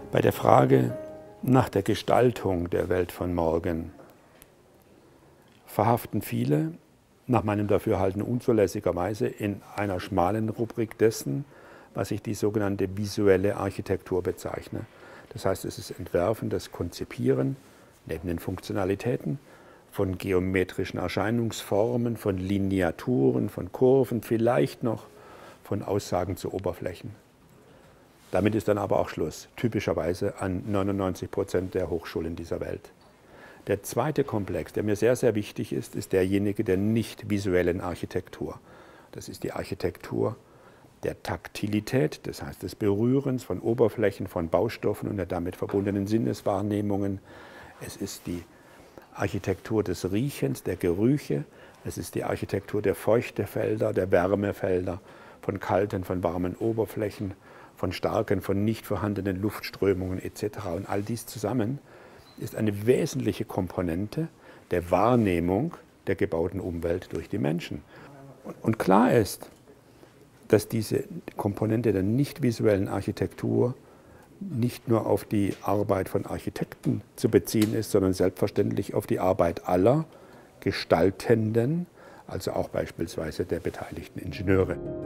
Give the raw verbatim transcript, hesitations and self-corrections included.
Bei der Frage nach der Gestaltung der Welt von morgen verhaften viele, nach meinem Dafürhalten unzulässigerweise, in einer schmalen Rubrik dessen, was ich die sogenannte visuelle Architektur bezeichne. Das heißt, es ist Entwerfen, das Konzipieren, neben den Funktionalitäten, von geometrischen Erscheinungsformen, von Lineaturen, von Kurven, vielleicht noch von Aussagen zu Oberflächen. Damit ist dann aber auch Schluss, typischerweise an neunundneunzig Prozent der Hochschulen dieser Welt. Der zweite Komplex, der mir sehr, sehr wichtig ist, ist derjenige der nicht visuellen Architektur. Das ist die Architektur der Taktilität, das heißt des Berührens von Oberflächen, von Baustoffen und der damit verbundenen Sinneswahrnehmungen. Es ist die Architektur des Riechens, der Gerüche. Es ist die Architektur der Feuchtefelder, der Wärmefelder, von kalten, von warmen Oberflächen, von starken, von nicht vorhandenen Luftströmungen et cetera. Und all dies zusammen ist eine wesentliche Komponente der Wahrnehmung der gebauten Umwelt durch die Menschen. Und klar ist, dass diese Komponente der nicht visuellen Architektur nicht nur auf die Arbeit von Architekten zu beziehen ist, sondern selbstverständlich auf die Arbeit aller Gestaltenden, also auch beispielsweise der beteiligten Ingenieure.